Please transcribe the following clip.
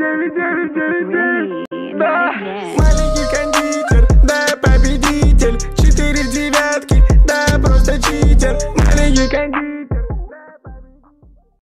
Да. Маленький кондитер, да, победитель. 4 девятки, да, просто читер. Маленький кондитер.